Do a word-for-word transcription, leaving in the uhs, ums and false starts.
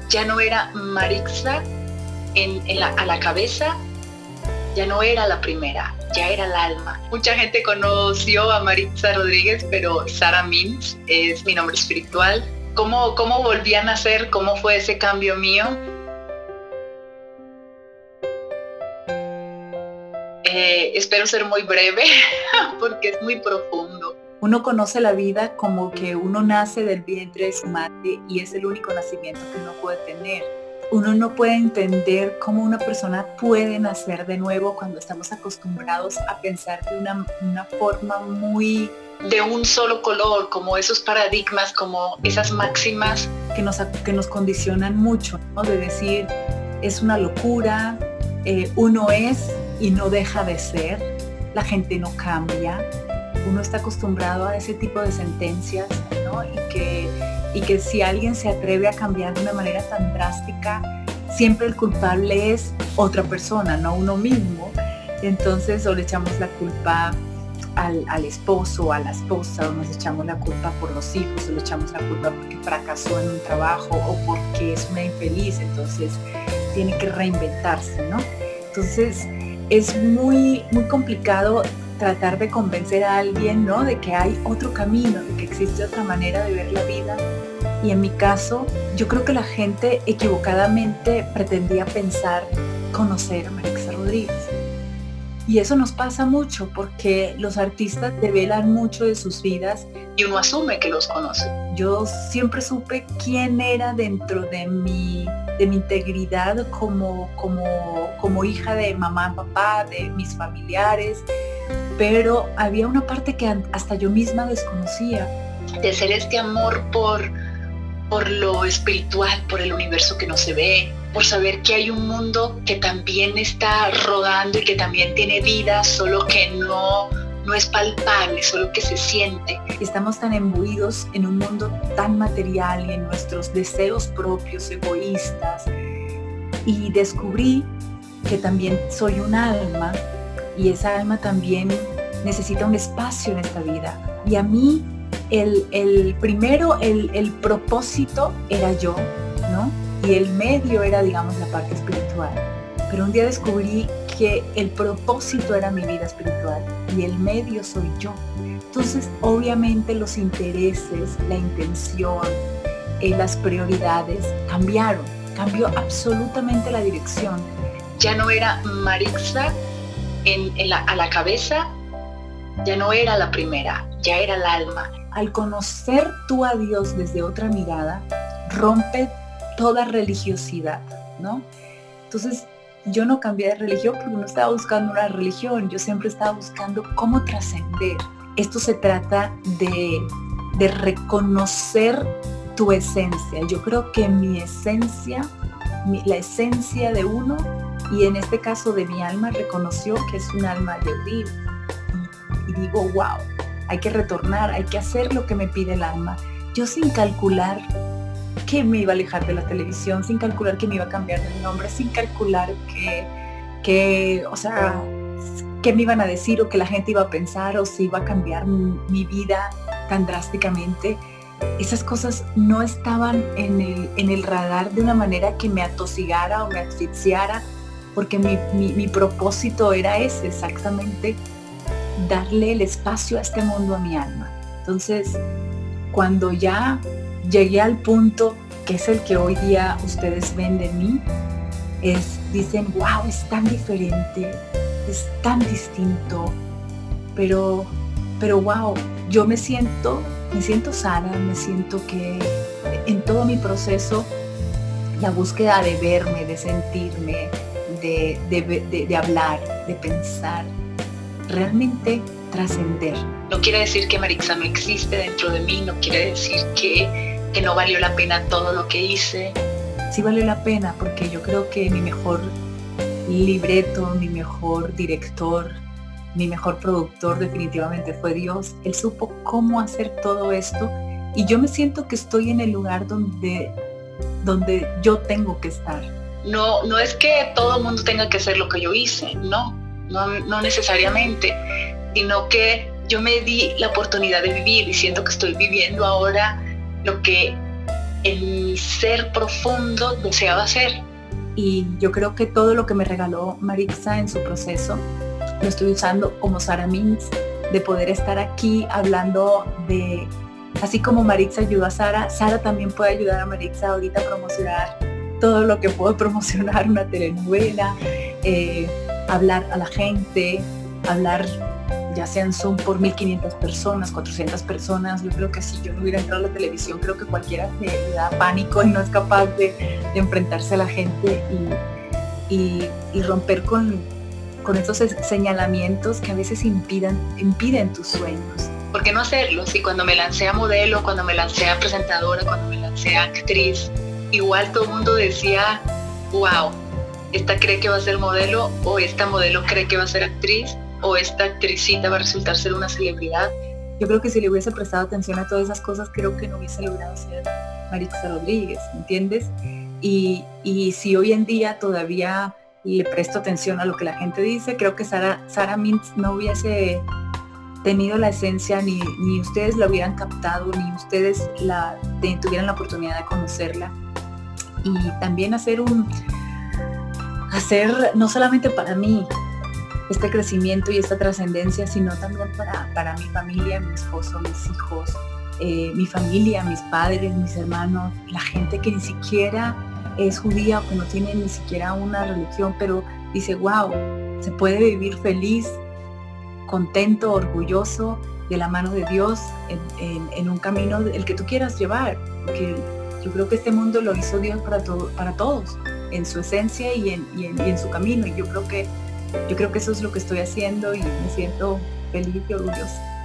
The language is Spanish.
Ya no era Marixa en, en la, a la cabeza, ya no era la primera, ya era el alma. Mucha gente conoció a Marixa Rodríguez, pero Sara Mintz es mi nombre espiritual. ¿Cómo, cómo volví a nacer? ¿Cómo fue ese cambio mío? Eh, espero ser muy breve porque es muy profundo. Uno conoce la vida como que uno nace del vientre de su madre y es el único nacimiento que uno puede tener. Uno no puede entender cómo una persona puede nacer de nuevo cuando estamos acostumbrados a pensar de una, una forma muy... de un solo color, como esos paradigmas, como esas máximas. Que nos, que nos condicionan mucho, ¿no? De decir, es una locura, eh, uno es y no deja de ser, la gente no cambia. Uno está acostumbrado a ese tipo de sentencias, ¿no? Y que, y que si alguien se atreve a cambiar de una manera tan drástica, siempre el culpable es otra persona, no uno mismo. Entonces o le echamos la culpa al, al esposo, a la esposa, o nos echamos la culpa por los hijos, o le echamos la culpa porque fracasó en un trabajo o porque es una infeliz, entonces tiene que reinventarse, ¿no? Entonces es muy, muy complicado tratar de convencer a alguien, ¿no? De que hay otro camino, de que existe otra manera de ver la vida. Y en mi caso, yo creo que la gente equivocadamente pretendía pensar conocer a Marixa Rodríguez. Y eso nos pasa mucho porque los artistas develan mucho de sus vidas. Y uno asume que los conoce. Yo siempre supe quién era dentro de mi, de mi integridad como, como, como hija de mamá, papá, de mis familiares. Pero había una parte que hasta yo misma desconocía. De ser este amor por, por lo espiritual, por el universo que no se ve, por saber que hay un mundo que también está rodando y que también tiene vida, solo que no, no es palpable, solo que se siente. Estamos tan imbuidos en un mundo tan material y en nuestros deseos propios, egoístas. Y descubrí que también soy un alma, y esa alma también necesita un espacio en esta vida. Y a mí, el, el primero, el, el propósito era yo, ¿no? Y el medio era, digamos, la parte espiritual. Pero un día descubrí que el propósito era mi vida espiritual y el medio soy yo. Entonces, obviamente, los intereses, la intención, eh, las prioridades cambiaron. Cambió absolutamente la dirección. Ya no era Marixa En, en la, a la cabeza, ya no era la primera, ya era el alma. Al conocer tú a Dios desde otra mirada, rompe toda religiosidad, ¿no? Entonces, yo no cambié de religión porque no estaba buscando una religión, yo siempre estaba buscando cómo trascender. Esto se trata de, de reconocer tu esencia. Yo creo que mi esencia, mi, la esencia de uno, y en este caso de mi alma, reconoció que es un alma yehudí. Y, y digo, wow, hay que retornar, hay que hacer lo que me pide el alma. Yo sin calcular que me iba a alejar de la televisión, sin calcular que me iba a cambiar de nombre, sin calcular que, que, o sea, qué me iban a decir o que la gente iba a pensar o si iba a cambiar mi, mi vida tan drásticamente. Esas cosas no estaban en el, en el radar de una manera que me atosigara o me asfixiara, porque mi, mi, mi propósito era ese, exactamente, darle el espacio a este mundo, a mi alma. Entonces, cuando ya llegué al punto que es el que hoy día ustedes ven de mí, es, dicen, wow, es tan diferente, es tan distinto, pero, pero wow, yo me siento, me siento sana, me siento que en todo mi proceso, la búsqueda de verme, de sentirme, De, de, de, de hablar, de pensar, realmente trascender. No quiere decir que Marixa no existe dentro de mí, no quiere decir que, que no valió la pena todo lo que hice. Sí valió la pena porque yo creo que mi mejor libreto, mi mejor director, mi mejor productor definitivamente fue Dios. Él supo cómo hacer todo esto y yo me siento que estoy en el lugar donde, donde yo tengo que estar. No, no es que todo el mundo tenga que hacer lo que yo hice, no, no, no necesariamente, sino que yo me di la oportunidad de vivir y siento que estoy viviendo ahora lo que en mi ser profundo deseaba hacer. Y yo creo que todo lo que me regaló Maritza en su proceso lo estoy usando como Sara Mintz, de poder estar aquí hablando de, así como Maritza ayudó a Sara, Sara también puede ayudar a Maritza ahorita a promocionar todo lo que puedo promocionar, una telenovela, eh, hablar a la gente, hablar ya sea en Zoom por mil quinientas personas, cuatrocientas personas. Yo creo que si yo no hubiera entrado a la televisión, creo que cualquiera se le da pánico y no es capaz de, de enfrentarse a la gente y, y, y romper con, con esos señalamientos que a veces impidan, impiden tus sueños. ¿Por qué no hacerlo? Si cuando me lancé a modelo, cuando me lancé a presentadora, cuando me lancé a actriz, igual todo el mundo decía, wow, esta cree que va a ser modelo, o esta modelo cree que va a ser actriz, o esta actricita va a resultar ser una celebridad. Yo creo que si le hubiese prestado atención a todas esas cosas, creo que no hubiese logrado ser Maritza Rodríguez, ¿entiendes? Y, y si hoy en día todavía le presto atención a lo que la gente dice, creo que Sara, Sara Mintz no hubiese tenido la esencia, ni, ni ustedes la hubieran captado, ni ustedes la, tuvieran la oportunidad de conocerla. Y también hacer un, hacer no solamente para mí, este crecimiento y esta trascendencia, sino también para, para mi familia, mi esposo, mis hijos, eh, mi familia, mis padres, mis hermanos, la gente que ni siquiera es judía o que no tiene ni siquiera una religión, pero dice, wow, se puede vivir feliz, contento, orgulloso, de la mano de Dios, en, en, en un camino el que tú quieras llevar, porque yo creo que este mundo lo hizo Dios para, todo, para todos, en su esencia y en, y, en, y en su camino, y yo creo que Yo creo que eso es lo que estoy haciendo y me siento feliz y orgullosa.